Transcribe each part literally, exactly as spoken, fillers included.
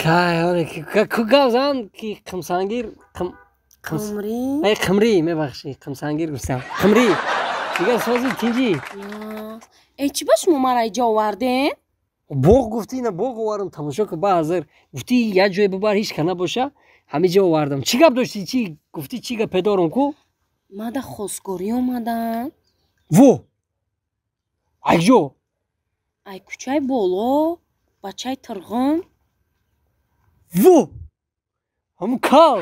کای کجا کی خمسانگیر خم خمری ای خمری میبخشی خمسانگیر گفتم خمری دیگه سازی تیجی ای چی باش ما را اینجا آوردین بوق گفتی نه بوق آوردم تماشا که با حاضر گفتی یه جای ببر هیچ کنه باشه همه جا آوردم چی گپ داشتی چی گفتی چی گپ دارم کو ما دا خواستگاری اومدم وو ایجو ای کوچای بالا بچای ترغن وو همون کال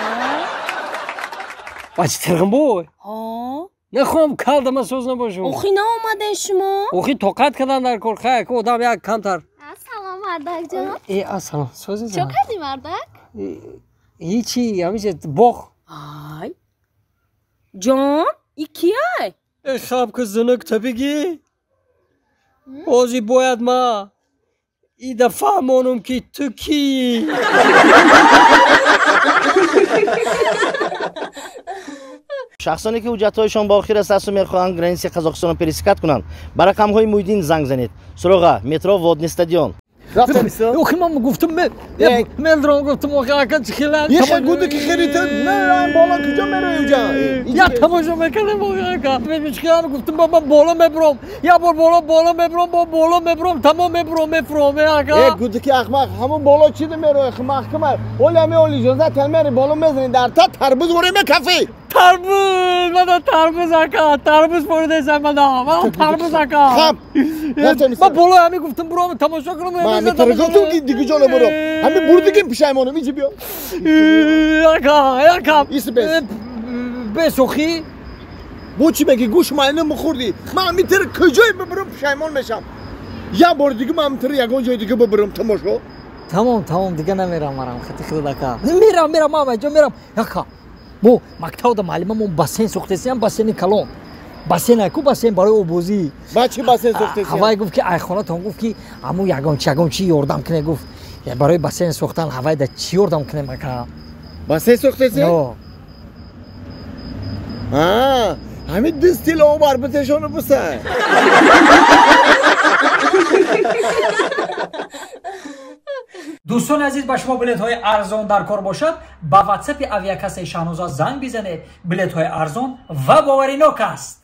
بچه ترغن بوی ها نخوام کال دم سوز نباشم اوخی نه اومدن شما اوخی توقت کردن در کار خیلی که آدم یک کمتر سلام مردک جان ای سلام سوزی چه جان کردی مردک هیچی همیشه بخ ای جان ای کیه ای خواب که زنک تبیگی اوزی باید ما ای دفعه مانم که تو کی شخصانی که حجت‌هایشان با آخر است و می‌خواهند گرانسی قزاقستان را پریسکت کنند با رقم‌های مویدین زنگ زنید سراغ مترو وادن استادیون رفتم اوخی من گفتم میل درام گفتم اوخی اکن چخیلن یه خیلی گوده که خیلیت نه بالا کجا میره اینجا یا تماشا میکنم اوخی اکن میشکرم گفتم بابا بالا میبرم یا بار بالا بالا میبرم با بالا میبرم تمام میبرم میفرم اکن ای گوده که اخمق همون بالا چی میره اخمق کمر ولی همه اولی اجازه تل میره بالا میزنی در تا تربوز وره میکفی تربوز من تربوز اکا تربوز پرده سم من من تربوز اکا خب من بالا همه گفتم برام تماشا کنم من میترگم تو دیگه جانو برو همه برو دیگه پشیمونم میچی بیا اکا اکا ایس بس بس اوخی بو چی بگی گوش من مخوردی من میتر کجای ببرم پشیمون میشم یا بار دیگه من میتر یگان جای دیگه ببرم تماشا تمام تمام دیگه نمیرم مرام خطی خود اکا میرم میرم ماما جا میرم اکا بو مکتب دا معلممون باسن سوختسی هم باسن کلون باسن اکو باسن برای اوبوزی بچه باسن سوختسی هوای گفت که ای خونه تون گفت که امو یگان چگان چی یوردم کنه گفت برای باسن سوختن هوای دا چی یوردم کنه مکا باسن سوختسی نو ها همین دستیل او بربتشونو بسن دوستان عزیز با شما بلیط های ارزان در کار باشد با واتساپ اویاکس شانوزا زنگ بزنید بلیط های ارزان و باوریناک است.